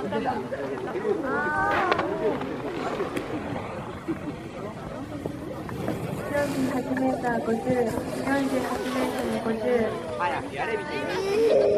48メーター50、48メートル50。 早くやれみたいな。